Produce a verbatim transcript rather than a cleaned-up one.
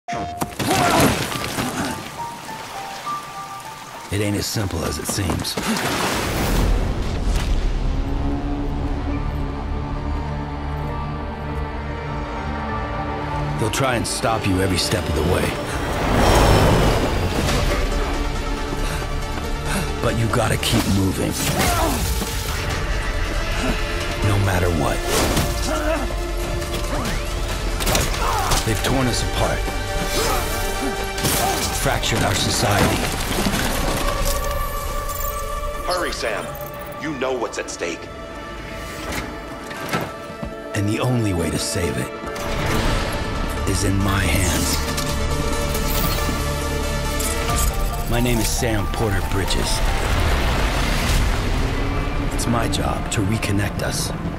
It ain't as simple as it seems. They'll try and stop you every step of the way. But you gotta keep moving. No matter what. They've torn us apart. Fractured our society. Hurry, Sam. You know what's at stake. And the only way to save it is in my hands. My name is Sam Porter Bridges. It's my job to reconnect us.